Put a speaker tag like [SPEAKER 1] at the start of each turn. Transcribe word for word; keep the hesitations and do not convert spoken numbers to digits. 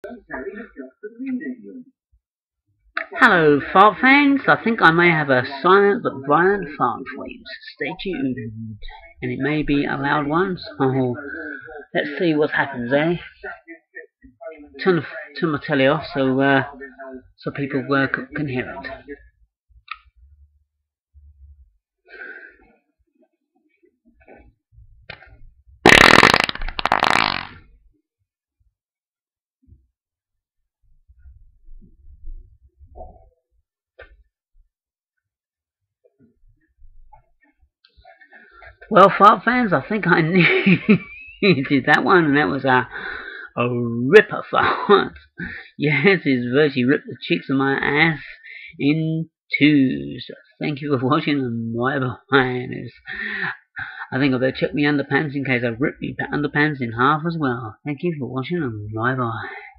[SPEAKER 1] Hello, fart fans. I think I may have a silent but violent fart for you. Stay tuned, and it may be a loud one. So let's see what happens, eh? Turn the turn my telly off so uh, so people uh, can hear it. Well, fart fans, I think I needed that one, and that was a a ripper fart. Yes, it's virtually ripped the cheeks of my ass in two. So thank you for watching, and bye bye. I think I better check my underpants in case I rip my underpants in half as well. Thank you for watching, and bye bye.